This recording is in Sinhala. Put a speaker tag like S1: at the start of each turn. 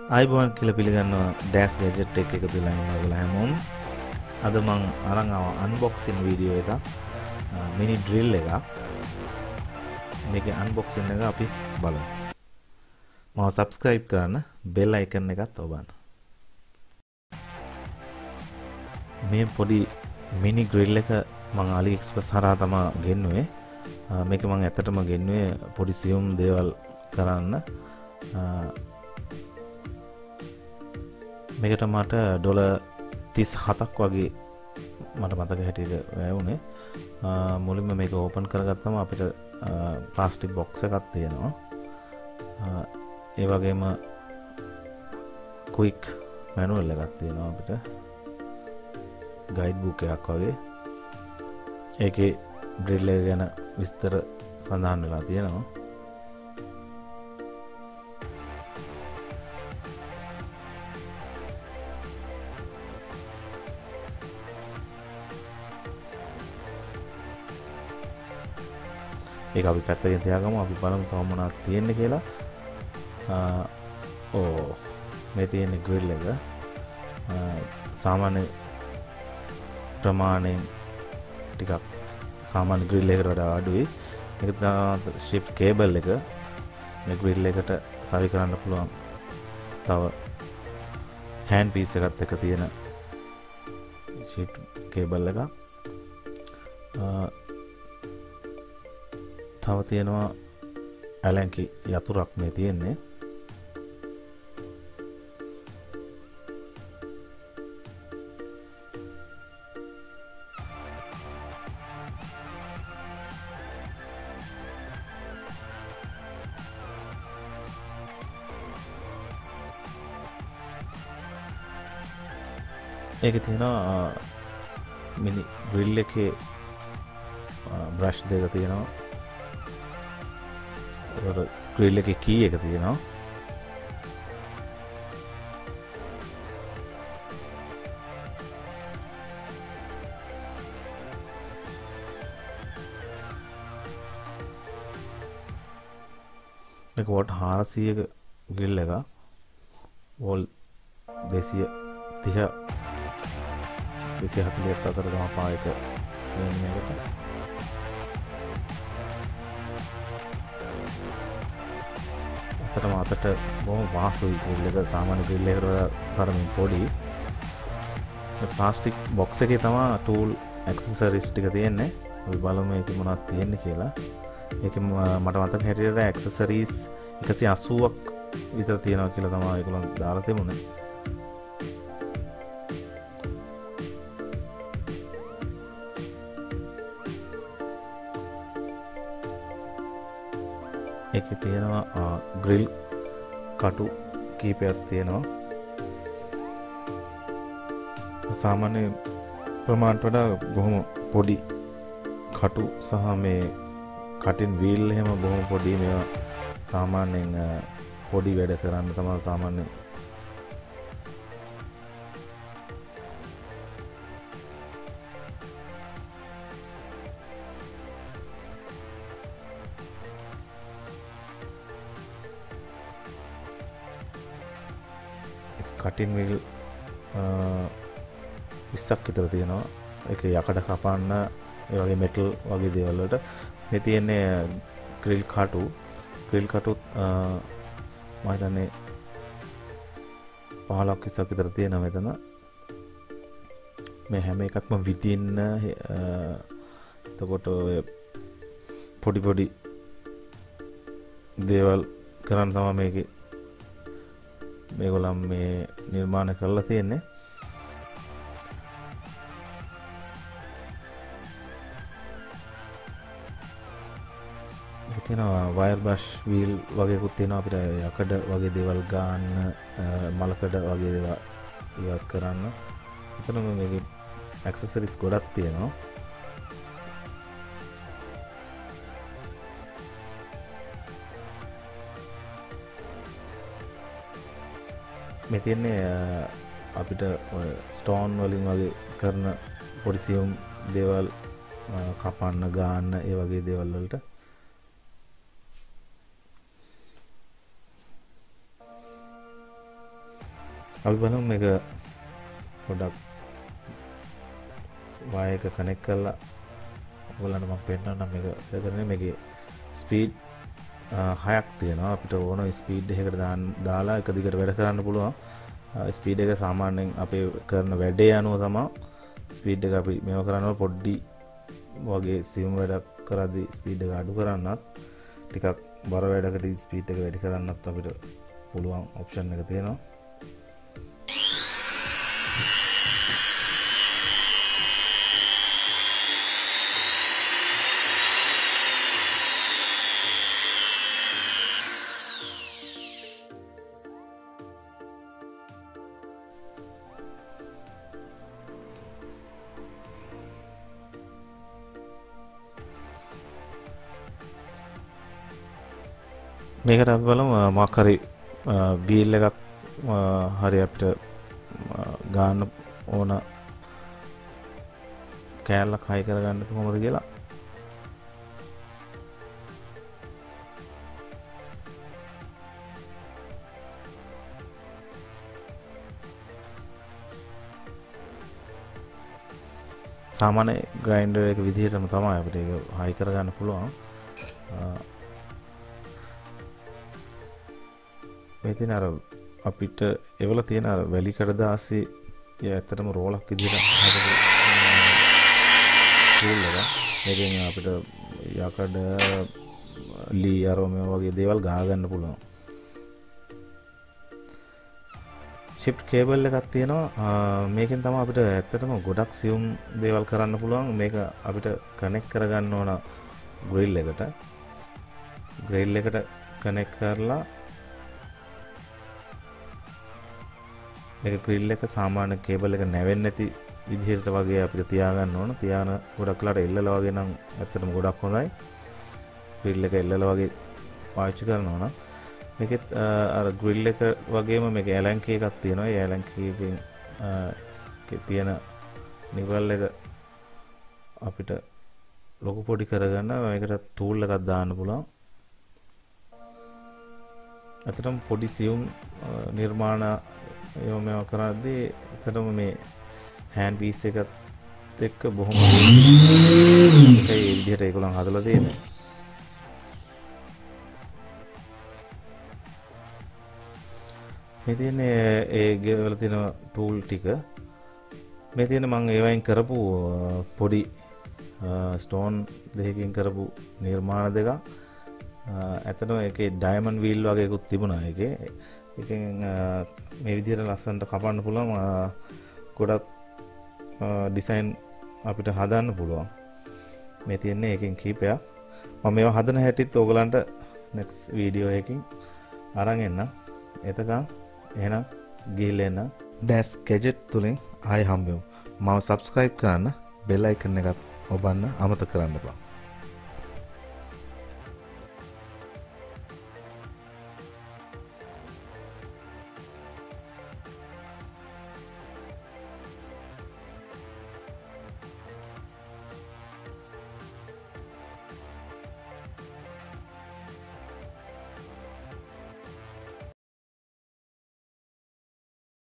S1: ආයිබෝන් කියලා පිළිගන්නවා ඩෑස් ගැජට් එක එකතු වෙලා ඉන්න ඔයගොල්ලෝ හැමෝම. අද මම අරන් ආවා අන්බොක්සින් වීඩියෝ එකක්. මිනි ඩ්‍රිල් එකක්. මේකේ අන්බොක්සින් එක අපි බලමු. මම subscribe කරන්න bell icon එකත් ඔබන්න. මේ පොඩි මිනි ග්‍රිල් එක මම AliExpress හරහා තමයි ගෙන්නුවේ. මේක මම ඇත්තටම ගෙන්නුවේ පොඩි සියුම් දේවල් කරන්න. මේකට මට ඩොලර් 37ක් වගේ මට මතක හැටියට වැය වුණේ. මුලින්ම මේක ඕපන් කරගත්තම අපිට ප්ලාස්ටික් බොක්ස් එකක් තියෙනවා. ඒ වගේම ක්වික් මැනුවල් එකක් තියෙනවා අපිට. ගයිඩ් බුක් එකක් වගේ. ඒකේ ඩ්‍රිල් එක ගැන විස්තර සඳහන් වෙලා තියෙනවා. ඒක අපි පැත්තකින් තියාගමු. අපි බලමු තව මොනවද තියෙන්නේ කියලා. මේ තියෙන්නේ ග්‍රිල් එක. සාමාන්‍ය ප්‍රමාණයෙන් ටිකක් සාමාන්‍ය ග්‍රිල් එකකට වඩා අඩුයි. මේක තමයි shift cable එක. මේ ග්‍රිල් එකට සවි කරන්න පුළුවන්. තව hand piece එකත් එක්ක තියෙන shift cable එක. තව තියෙනවා ඇලන්කි යතුරක් මේ තියෙන්නේ. ඒක තියෙනවා මිනි ග්‍රිල් එකේ බ්‍රෂ් දෙක තියෙනවා. ග්‍රිල් එකේ කී එක තියෙනවා. මේක වොට් 400ක ග්‍රිල් එක. වෝල් 230 240ක් අතර ගම පායක වෙන්නේ මේකට. අතට බොහොම වාසුයි ග්‍රිල් එක. සාමාන්‍ය ග්‍රිල් එකකට වඩා තරමින් පොඩි. මේ ප්ලාස්ටික් බොක්ස් එකේ තමයි ටූල් ඇක්සසරිස් ටික තියෙන්නේ. අපි බලමු මේකේ මොනවද තියෙන්නේ කියලා. ඒකේ මට මතක හැටියට ඇක්සසරිස් 180ක් විතර තියෙනවා කියලා තමයි ඒගොල්ලන් දාලා තිබුණේ. ඒකේ තියෙනවා ග්‍රිල් කටු කීපයක් තියෙනවා. සාමාන්‍ය ප්‍රමාණයට වඩා බොහොම පොඩි කටු සහ මේ කටින් වීල් එහෙම බොහොම පොඩි. මේවා සාමාන්‍යයෙන් පොඩි වැඩ කරන්න තමයි සාමාන්‍ය කටින් වීල් 20ක් විතර තියෙනවා. ඒක යකඩ කපන්න ඒ වගේ මෙටල් වගේ දේවල් වලට. මේ තියෙන්නේ ග්‍රිල් කටු. ග්‍රිල් කටුත් මම හිතන්නේ 15ක් 20ක් විතර තියෙනවා මෙතන. මේ හැම එකක්ම විදින්න එතකොට පොඩි පොඩි දේවල් කරන්න තමයි මේකේ මේගොල්ලන් මේ නිර්මාණය කරලා තියෙන්නේ. ඒක තියෙනවා වයර් බ්‍රෂ් වීල් වගේකුත් තියෙනවා අපිට යකඩ වගේ දේවල් ගන්න, මලකඩ වගේ දේවල් ඉවත් කරන්න. එතනම මේකේ ඇක්සසරිස් ගොඩක් තියෙනවා. මේ තියෙන්නේ අපිට ස්ටෝන් වලින් වගේ කරන පොඩි සියුම් දේවල් කපන්න ගන්න ඒ වගේ දේවල් වලට. අපි බලමු මේක පොඩ්ඩක් වයර් එක කනෙක්ට් කරලා ඔයගොල්ලන්ට මම පෙන්නන්නම් මේක කරන්නේ මේකේ ස්පීඩ් 6ක් තියෙනවා අපිට ඕන ස්පීඩ් එකකට දාලා එක දිගට වැඩ කරන්න පුළුවන් ස්පීඩ් එක සාමාන්‍යයෙන් අපේ කරන වැඩේ අනුව තමයි ස්පීඩ් එක අපි මේව කරනවා පොඩ්ඩි වගේ සියුම් වැඩක් කරද්දී ස්පීඩ් එක අඩු කරන්නත් ටිකක් බර වැඩකට ස්පීඩ් එක වැඩි කරන්නත් අපිට පුළුවන් ඔප්ෂන් එක තියෙනවා මේකට අපි බලමු මොකක් හරි වීල් එකක් හරි අපිට ගන්න ඕන කෑල්ලක් හයි කරගන්න කොහොමද කියලා සාමාන්‍ය ග්‍රයින්ඩර් එක විදිහටම තමයි අපිට ඒක හයි කරගන්න පුළුවන් මෙතන අර අපිට එවල තියෙන අර වැලි කඩදාසි ඇත්තටම රෝලක් විදිහට හදපු ටූල් එක. මේකෙන් අපිට යකඩ ලී අරෝම වගේ දේවල් ගහ ගන්න පුළුවන්. shift cable එකක් තියෙනවා. මේකෙන් තමයි අපිට ඇත්තටම ගොඩක් සියුම් දේවල් කරන්න පුළුවන්. මේක අපිට කනෙක්ට් කරගන්න ඕන grill එකට. grill එකට කනෙක්ට් කරලා මේක grill එක සාමාන්‍ය කේබල් එක නැවෙන්නේ නැති විදිහට වගේ අපිට තියාගන්න ඕන. තියාන ගොඩක් වෙලාට එල්ලලා වගේ නම් ඇත්තටම ගොඩක් හොඳයි. grill එක එල්ලලා වගේ පාවිච්චි කරනවා නම් මේකෙත් අර grill එක වගේම මේක ඇලන් කී එකක් තියෙනවා. ඒ ඇලන් කී එකෙන් තියෙන නිවල් එක අපිට ලොකු පොඩි කරගන්න මේකට tool එකක් දාන්න පුළුවන්. අතරම පොඩි සියුම් නිර්මාණ ඒව මේව කරද්දී ඇත්තටම මේ හෑන්ඩ් පීස් එකත් එක්ක බොහොම ඒකයි ඒ විදිහට ඒගොල්ලන් හදලා තියෙන්නේ. මේ තියෙන්නේ ඒ ගෙවල තියෙන ටූල් ටික. මේ තියෙන මම ඒවයින් කරපු පොඩි ස්ටෝන් දෙකකින් කරපු නිර්මාණ දෙකක්. ඇත්තටම ඒකේ ඩයමන්ඩ් වීල් වගේ එකක් තිබුණා ඒකේ. එකෙන් මේ විදිහට ලස්සනට කපන්න පුළුවන්. ගොඩක් ඩිසයින් අපිට හදන්න පුළුවන්. මේ තියෙන්නේ එකකින් කීපයක්. මම මේවා හදන හැටිත් ඕගලන්ට next වීඩියෝ එකකින් අරන් එන්න. එතකන් එහෙනම් ගිහිල්ලා එන්න. Dash Gadget තුලින් ආයෙ හම්බෙමු. මම subscribe කරන්න bell icon එකත් ඔබන්න අමතක කරන්න එපා.